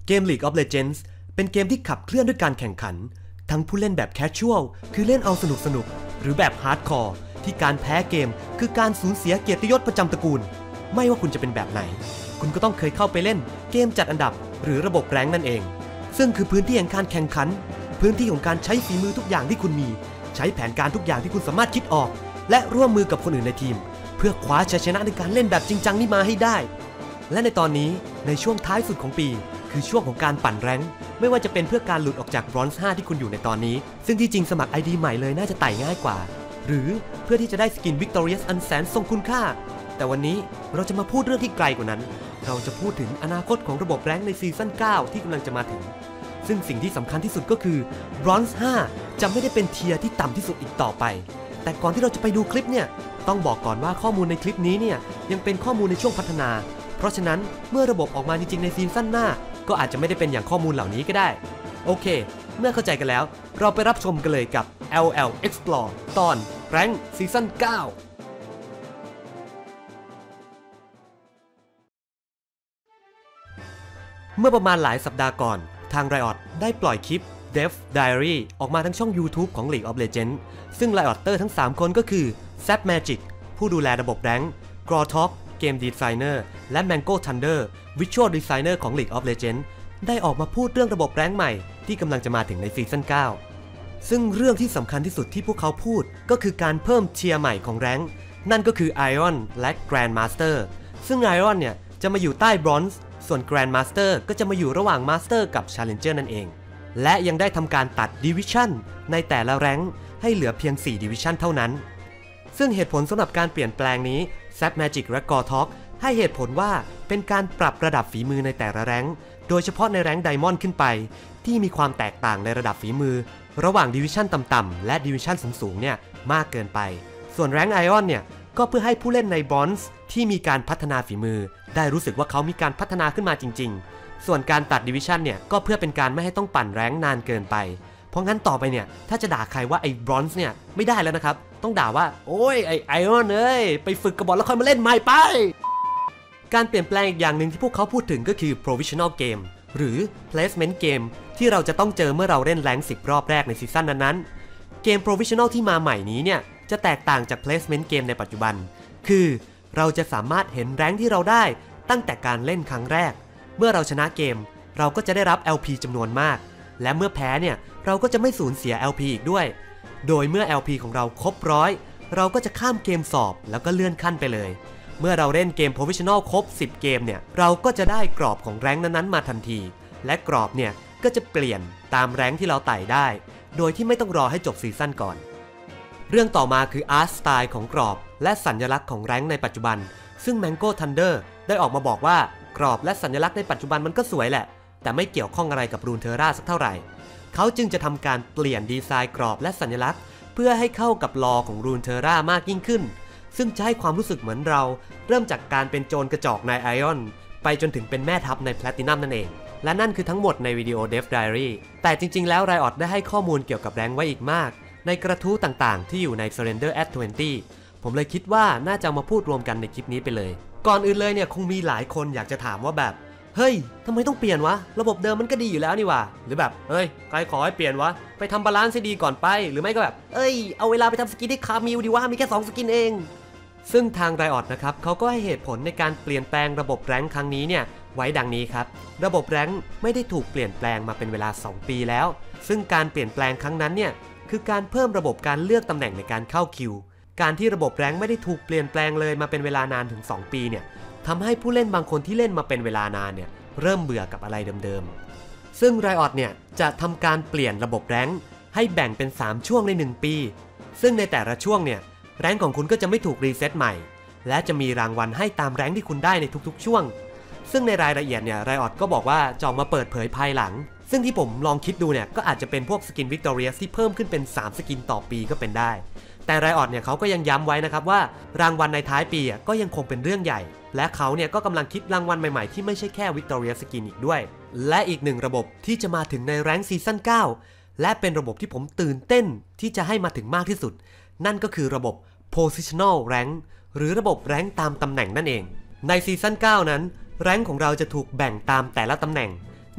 เกม League of Legends เป็นเกมที่ขับเคลื่อนด้วยการแข่งขันทั้งผู้เล่นแบบ Casual คือเล่นเอาสนุกหรือแบบ Hardcore ที่การแพ้เกมคือการสูญเสียเกียรติยศประจำตระกูลไม่ว่าคุณจะเป็นแบบไหนคุณก็ต้องเคยเข้าไปเล่นเกมจัดอันดับหรือระบบแรงค์นั่นเองซึ่งคือพื้นที่แห่งการแข่งขันพื้นที่ของการใช้ฝีมือทุกอย่างที่คุณมีใช้แผนการทุกอย่างที่คุณสามารถคิดออกและร่วมมือกับคนอื่นในทีมเพื่อคว้าชัยชนะในการเล่นแบบจริงจังนี้มาให้ได้และในตอนนี้ในช่วงท้ายสุดของปีคือช่วงของการปั่นแรงค์ไม่ว่าจะเป็นเพื่อการหลุดออกจากบรอนซ์ 5ที่คุณอยู่ในตอนนี้ซึ่งที่จริงสมัคร ID ใหม่เลยน่าจะไต่ง่ายกว่าหรือเพื่อที่จะได้สกิน Victorious อันแสนทรงคุณค่าแต่วันนี้เราจะมาพูดเรื่องที่ไกลกว่านั้นเราจะพูดถึงอนาคตของระบบแรงค์ในซีซั่น 9 ที่กำลังจะมาถึงซึ่งสิ่งที่สำคัญที่สุดก็คือบรอนซ์ 5จะไม่ได้เป็นเทียร์ที่ต่ำที่สุดอีกต่อไปแต่ก่อนที่เราจะไปดูคลิปเนี่ยต้องบอกก่อนว่าข้อมูลในคลิปนี้เนี่ยยังเป็นข้อมูลในช่วงพัฒนาเพราะฉะนั้นเมื่อระบบออกมาจริงๆในซีซั่นหน้าก็อาจจะไม่ได้เป็นอย่างข้อมูลเหล่านี้ก็ได้โอเคเมื่อเข้าใจกันแล้วเราไปรับชมกันเลยกับ LL Explore ตอน Rank ซีซั่น 9เมื่อประมาณหลายสัปดาห์ก่อนทาง Riot ได้ปล่อยคลิป Dev Diary ออกมาทั้งช่อง YouTube ของ League of Legends ซึ่ง Rioter ทั้ง 3 คนก็คือ Zap Magic ผู้ดูแลระบบแรงค์ Grotop เกมดีไซเนอร์และ Mango Thunder Visual Designer ของ League of Legends ได้ออกมาพูดเรื่องระบบแรงค์ใหม่ที่กำลังจะมาถึงในซีซั่น 9 ซึ่งเรื่องที่สำคัญที่สุดที่พวกเขาพูดก็คือการเพิ่มเทียร์ใหม่ของแรงค์นั่นก็คือ Iron และ Grandmaster ซึ่ง Iron เนี่ยจะมาอยู่ใต้ Bronze ส่วน Grandmaster ก็จะมาอยู่ระหว่าง Master กับ Challenger นั่นเองและยังได้ทำการตัด Division ในแต่ละแรงค์ให้เหลือเพียง 4 Division เท่านั้นซึ่งเหตุผลสำหรับการเปลี่ยนแปลงนี้ Zap Magic และ Grotop ให้เหตุผลว่าเป็นการปรับระดับฝีมือในแต่ละแรงค์โดยเฉพาะในแรงค์ Diamond ขึ้นไปที่มีความแตกต่างในระดับฝีมือระหว่าง Division ต่ำๆและ Division สูงๆเนี่ยมากเกินไปส่วนแรงค์ Iron เนี่ยก็เพื่อให้ผู้เล่นใน Bronze ที่มีการพัฒนาฝีมือได้รู้สึกว่าเขามีการพัฒนาขึ้นมาจริงๆส่วนการตัด Division เนี่ยก็เพื่อเป็นการไม่ให้ต้องปั่นแรงค์นานเกินไปเพราะงั้นต่อไปเนี่ยถ้าจะด่าใครว่าไอ้ Bronze เนี่ยไม่ได้แล้วนะครับต้องด่าว่าโอ้ยไอ้ Iron เอ้ยไปฝึกกระบอกแล้วค่อยมาเล่นใหม่ไปการเปลี่ยนแปลงอีกอย่างหนึ่งที่พวกเขาพูดถึงก็คือ Provisional Game หรือ Placement Game ที่เราจะต้องเจอเมื่อเราเล่นแรงค์ 10 รอบแรกในซีซั่นนั้นๆเกม Provisional ที่มาใหม่นี้เนี่ยจะแตกต่างจาก Placement Game ในปัจจุบันคือเราจะสามารถเห็นแรงค์ที่เราได้ตั้งแต่การเล่นครั้งแรกเมื่อเราชนะเกมเราก็จะได้รับ LP จำนวนมากและเมื่อแพ้เนี่ยเราก็จะไม่สูญเสีย LP อีกด้วยโดยเมื่อ LP ของเราครบ100เราก็จะข้ามเกมสอบแล้วก็เลื่อนขั้นไปเลยเมื่อเราเล่นเกม Provisional ครบ10 เกมเนี่ยเราก็จะได้กรอบของแรงค์นั้นๆมาทันทีและกรอบเนี่ยก็จะเปลี่ยนตามแรงค์ที่เราไต่ได้โดยที่ไม่ต้องรอให้จบซีซั่นก่อนเรื่องต่อมาคืออาร์ตสไตล์ของกรอบและสัญลักษณ์ของแรงค์ในปัจจุบันซึ่ง Mango Thunder ได้ออกมาบอกว่ากรอบและสัญลักษณ์ในปัจจุบันมันก็สวยแหละแต่ไม่เกี่ยวข้องอะไรกับรูนเทอร่าสักเท่าไหร่เขาจึงจะทำการเปลี่ยนดีไซน์กรอบและสัญลักษณ์เพื่อให้เข้ากับลอของรูนเทอร่ามากยิ่งขึ้นซึ่งจะให้ความรู้สึกเหมือนเราเริ่มจากการเป็นโจรกระจอกในไอออนไปจนถึงเป็นแม่ทัพในแพลตินัมนั่นเองและนั่นคือทั้งหมดในวิดีโอ Dev Diary แต่จริงๆแล้ว Riot ได้ให้ข้อมูลเกี่ยวกับแรงค์ไว้อีกมากในกระทู้ต่างๆที่อยู่ใน Surrender at 20ผมเลยคิดว่าน่าจะมาพูดรวมกันในคลิปนี้ไปเลยก่อนอื่นเลยเนี่ยคงมีหลายคนอยากจะถามว่าแบบเฮ้ยทำไมต้องเปลี่ยนวะระบบเดิมมันก็ดีอยู่แล้วนี่วะหรือแบบเฮ้ยใครขอให้เปลี่ยนวะไปทำบาลานซ์ให้ดีก่อนไปหรือไม่ก็แบบเอาเวลาไปทำสกินที่คามิวดีวะมีแค่2สกินเองซึ่งทาง Riot นะครับเขาก็ให้เหตุผลในการเปลี่ยนแปลงระบบแรงค์ครั้งนี้เนี่ยไว้ดังนี้ครับระบบแรงค์ไม่ได้ถูกเปลี่ยนแปลงมาเป็นเวลา2 ปีแล้วซึ่งการเปลี่ยนแปลงครั้งนั้นเนี่ยคือการเพิ่มระบบการเลือกตำแหน่งในการเข้าคิวการที่ระบบแรงค์ไม่ได้ถูกเปลี่ยนแปลงเลยมาเป็นเวลานานถึง2 ปีเนี่ยทำให้ผู้เล่นบางคนที่เล่นมาเป็นเวลานานเนี่ยเริ่มเบื่อกับอะไรเดิมๆซึ่ง Riot เนี่ยจะทำการเปลี่ยนระบบแรงค์ให้แบ่งเป็น3ช่วงใน1 ปีซึ่งในแต่ละช่วงเนี่ยแรงค์ของคุณก็จะไม่ถูกรีเซ็ตใหม่และจะมีรางวัลให้ตามแรงค์ที่คุณได้ในทุกๆช่วงซึ่งในรายละเอียดเนี่ย Riot ก็บอกว่าจะออกมาเปิดเผยภายหลังซึ่งที่ผมลองคิดดูเนี่ยก็อาจจะเป็นพวกสกิน Victorious ที่เพิ่มขึ้นเป็น3สกินต่อปีก็เป็นได้แต่ Riot เนี่ยเขาก็ยังย้ำไว้นะครับว่ารางวัลในท้ายปีก็ยังคงเป็นเรื่องใหญ่และเขาเนี่ยก็กำลังคิดรางวัลใหม่ๆที่ไม่ใช่แค่ Victorious Skin อีกด้วยและอีกหนึ่งระบบที่จะมาถึงในแรงค์ซีซั่น 9และเป็นระบบที่ผมตื่นเต้นที่จะให้มาถึงมากที่สุดนั่นก็คือระบบ Positional Rank หรือระบบแรงค์ตามตำแหน่งนั่นเองในซีซั่น 9 นั้นแรงค์ของเราจะถูกแบ่งตามแต่ละตำแหน่ง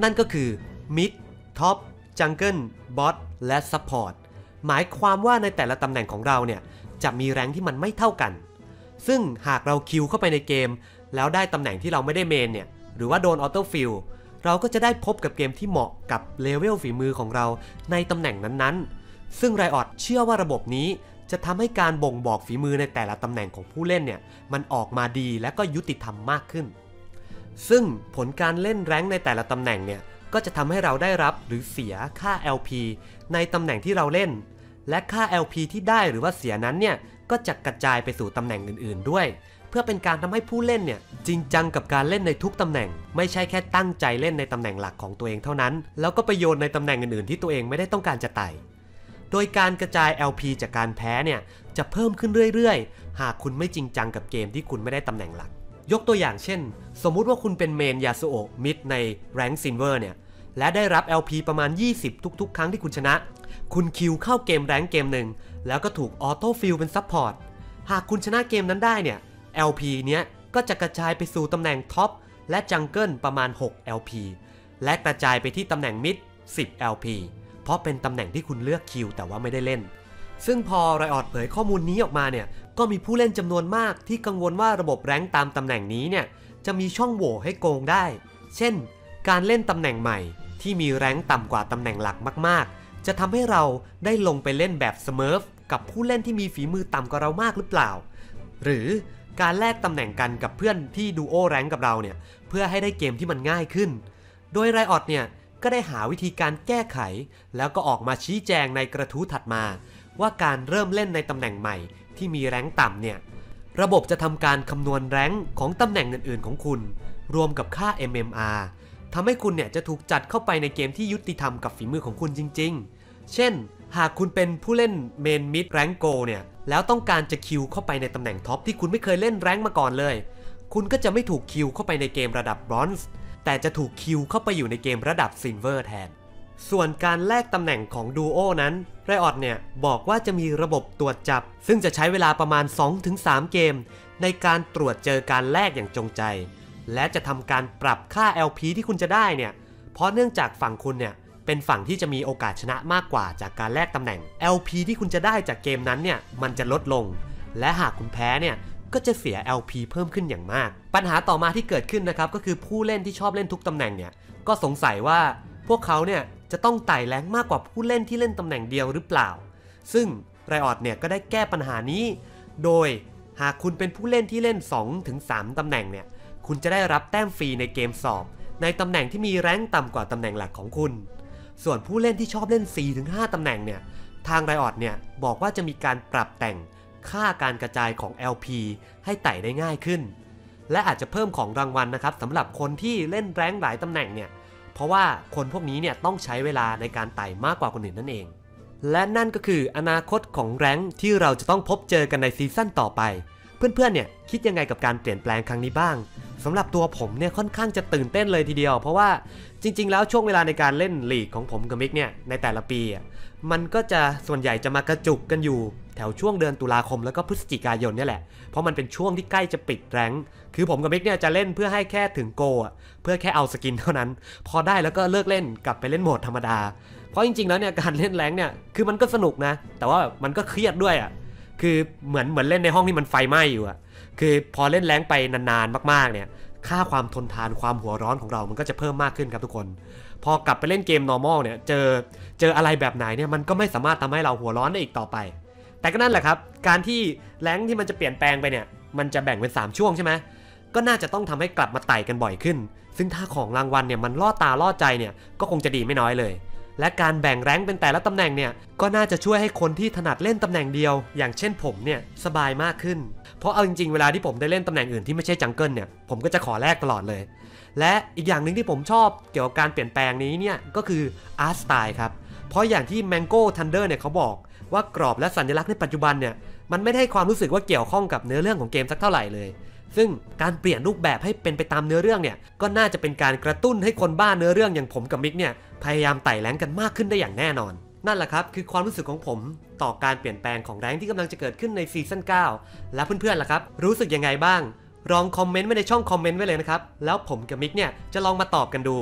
นั่นก็คือ Mid Top Jungle Bot และ Support หมายความว่าในแต่ละตำแหน่งของเราเนี่ยจะมีแรงที่มันไม่เท่ากันซึ่งหากเราคิวเข้าไปในเกมแล้วได้ตำแหน่งที่เราไม่ได้เมนเนี่ยหรือว่าโดนออโต้ฟิลเราก็จะได้พบกับเกมที่เหมาะกับเลเวลฝีมือของเราในตำแหน่งนั้นๆซึ่ง Riot เชื่อว่าระบบนี้จะทำให้การบ่งบอกฝีมือในแต่ละตำแหน่งของผู้เล่นเนี่ยมันออกมาดีและก็ยุติธรรมมากขึ้นซึ่งผลการเล่นแรงค์ในแต่ละตำแหน่งเนี่ยก็จะทำให้เราได้รับหรือเสียค่า LP ในตำแหน่งที่เราเล่นและค่า LP ที่ได้หรือว่าเสียนั้นเนี่ยก็จะกระจายไปสู่ตำแหน่งอื่นๆด้วยเพื่อเป็นการทำให้ผู้เล่นเนี่ยจริงจังกับการเล่นในทุกตำแหน่งไม่ใช่แค่ตั้งใจเล่นในตำแหน่งหลักของตัวเองเท่านั้นแล้วก็ไปโยนในตำแหน่งอื่นๆที่ตัวเองไม่ได้ต้องการจะไต่โดยการกระจาย LP จากการแพ้เนี่ยจะเพิ่มขึ้นเรื่อยๆหากคุณไม่จริงจังกับเกมที่คุณไม่ได้ตำแหน่งหลักยกตัวอย่างเช่นสมมุติว่าคุณเป็นเมนยาสุโอะมิดในแรงค์ซิลเวอร์เนี่ยและได้รับ LP ประมาณ20ทุกๆครั้งที่คุณชนะคุณคิวเข้าเกมแรงค์เกมหนึ่งแล้วก็ถูกออโต้ฟิลเป็นซัพพอร์ตหากคุณชนะเกมนั้นได้เนี่ย LP เนี้ยก็จะกระจายไปสู่ตำแหน่งท็อปและจังเกิลประมาณ6 LP และกระจายไปที่ตำแหน่งมิด10 LP เพราะเป็นตำแหน่งที่คุณเลือกคิวแต่ว่าไม่ได้เล่นซึ่งพอ Riot เผยข้อมูลนี้ออกมาเนี่ยก็มีผู้เล่นจำนวนมากที่กังวลว่าระบบแรงค์ตามตำแหน่งนี้เนี่ยจะมีช่องโหว่ให้โกงได้เช่นการเล่นตำแหน่งใหม่ที่มีแรงค์ต่ำกว่าตำแหน่งหลักมากๆจะทำให้เราได้ลงไปเล่นแบบสเมิร์ฟกับผู้เล่นที่มีฝีมือต่ำกว่าเรามากหรือเปล่าหรือการแลกตำแหน่งกันกับเพื่อนที่ดูโอแรงค์กับเราเนี่ยเพื่อให้ได้เกมที่มันง่ายขึ้นโดย Riot เนี่ยก็ได้หาวิธีการแก้ไขแล้วก็ออกมาชี้แจงในกระทู้ถัดมาว่าการเริ่มเล่นในตำแหน่งใหม่ที่มีแรงค์ต่ำเนี่ยระบบจะทำการคำนวณแรงค์ของตำแหน่งอื่นๆของคุณรวมกับค่า MMR ทำให้คุณเนี่ยจะถูกจัดเข้าไปในเกมที่ยุติธรรมกับฝีมือของคุณจริงๆเช่นหากคุณเป็นผู้เล่นเมนมิดแรงค์โกเนี่ยแล้วต้องการจะคิวเข้าไปในตำแหน่งท็อปที่คุณไม่เคยเล่นแรงค์มาก่อนเลยคุณก็จะไม่ถูกคิวเข้าไปในเกมระดับบรอนซ์แต่จะถูกคิวเข้าไปอยู่ในเกมระดับซิลเวอร์แทนส่วนการแลกตำแหน่งของดูโอนั้น Riot เนี่ยบอกว่าจะมีระบบตรวจจับซึ่งจะใช้เวลาประมาณ 2-3 เกมในการตรวจเจอการแลกอย่างจงใจและจะทำการปรับค่า LP ที่คุณจะได้เนี่ยเพราะเนื่องจากฝั่งคุณเนี่ยเป็นฝั่งที่จะมีโอกาสชนะมากกว่าจากการแลกตำแหน่ง LP ที่คุณจะได้จากเกมนั้นเนี่ยมันจะลดลงและหากคุณแพ้เนี่ยก็จะเสีย LP เพิ่มขึ้นอย่างมากปัญหาต่อมาที่เกิดขึ้นนะครับก็คือผู้เล่นที่ชอบเล่นทุกตำแหน่งเนี่ยก็สงสัยว่าพวกเขาเนี่ยจะต้องไต่แรงค์มากกว่าผู้เล่นที่เล่นตำแหน่งเดียวหรือเปล่าซึ่ง Riot เนี่ยก็ได้แก้ปัญหานี้โดยหากคุณเป็นผู้เล่นที่เล่น 2-3 ตำแหน่งเนี่ยคุณจะได้รับแต้มฟรีในเกมสอบในตำแหน่งที่มีแรงค์ต่ำกว่าตำแหน่งหลักของคุณส่วนผู้เล่นที่ชอบเล่น 4-5 ตำแหน่งเนี่ยทาง Riot เนี่ยบอกว่าจะมีการปรับแต่งค่าการกระจายของ LP ให้ไต่ได้ง่ายขึ้นและอาจจะเพิ่มของรางวัลนะครับสำหรับคนที่เล่นแรงค์หลายตำแหน่งเนี่ยเพราะว่าคนพวกนี้เนี่ยต้องใช้เวลาในการไต่มากกว่าคนอื่นนั่นเองและนั่นก็คืออนาคตของแรงค์ที่เราจะต้องพบเจอกันในซีซั่นต่อไปเพื่อนๆเนี่ยคิดยังไงกับการเปลี่ยนแปลงครั้งนี้บ้างสำหรับตัวผมเนี่ยค่อนข้างจะตื่นเต้นเลยทีเดียวเพราะว่าจริงๆแล้วช่วงเวลาในการเล่นลีกของผมกับมิกเนี่ยในแต่ละปีมันก็จะส่วนใหญ่จะมากระจุกกันอยู่แถวช่วงเดือนตุลาคมแล้วก็พฤศจิกายนเนี่ยแหละเพราะมันเป็นช่วงที่ใกล้จะปิดแรงค์คือผมกับมิกเนี่ยจะเล่นเพื่อให้แค่ถึงโกเพื่อแค่เอาสกินเท่านั้นพอได้แล้วก็เลิกเล่นกลับไปเล่นโหมดธรรมดาเพราะจริงๆแล้วเนี่ยการเล่นแรงค์เนี่ยคือมันก็สนุกนะแต่ว่ามันก็เครียดด้วยคือเหมือนเล่นในห้องที่มันไฟไหม้อยู่คือพอเล่นแรงค์ไปนานๆมากๆเนี่ยค่าความทนทานความหัวร้อนของเรามันก็จะเพิ่มมากขึ้นครับทุกคนพอกลับไปเล่นเกม normal เนี่ยเจออะไรแบบไหนเนี่ยมันก็ไม่สามารถทำให้เราหัวร้อนได้อีกต่อไปแต่ก็นั่นแหละครับการที่แรงค์ที่มันจะเปลี่ยนแปลงไปเนี่ยมันจะแบ่งเป็น3ช่วงใช่ไหมก็น่าจะต้องทำให้กลับมาไต่กันบ่อยขึ้นซึ่งถ้าของรางวัลเนี่ยมันล่อตาล่อใจเนี่ยก็คงจะดีไม่น้อยเลยและการแบ่งแรงค์เป็นแต่ละตำแหน่งเนี่ยก็น่าจะช่วยให้คนที่ถนัดเล่นตำแหน่งเดียวอย่างเช่นผมเนี่ยสบายมากขึ้นเพราะเอาจริงๆเวลาที่ผมได้เล่นตำแหน่งอื่นที่ไม่ใช่จังเกิลเนี่ยผมก็จะขอแลกตลอดเลยและอีกอย่างหนึ่งที่ผมชอบเกี่ยวกับการเปลี่ยนแปลงนี้เนี่ยก็คืออาร์ตสไตล์ครับเพราะอย่างที่ Mango Thunder เนี่ยเขาบอกว่ากรอบและสัญลักษณ์ในปัจจุบันเนี่ยมันไม่ได้ความรู้สึกว่าเกี่ยวข้องกับเนื้อเรื่องของเกมสักเท่าไหร่เลยซึ่งการเปลี่ยนรูปแบบให้เป็นไปตามเนื้อเรื่องเนี่ยก็น่าจะเป็นการกระตุ้นให้คนบ้าเนื้อเรื่องอย่างผมกับมิกเนี่ยพยายามไต่แรงค์กันมากขึ้นได้อย่างแน่นอนนั่นแหละครับคือความรู้สึกของผมต่อการเปลี่ยนแปลงของแรงค์ที่กำลังจะเกิดขึ้นในซีซั่น 9และเพื่อนๆล่ะครับรู้สึกยังไงบ้างลองคอมเมนต์ไว้ในช่องคอมเมนต์ไว้เลยนะครับแล้วผมกับมิกเนี่ยจะลองมาตอบกันดู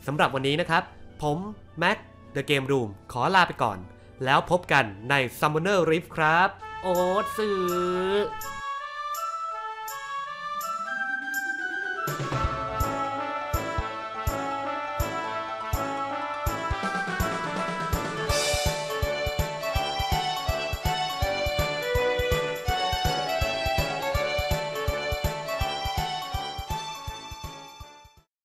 สำหรับวันนี้นะครับผมแม็ก The Game Room ขอลาไปก่อนแล้วพบกันใน Summoner Rift ครับโอ๊ตซื้อ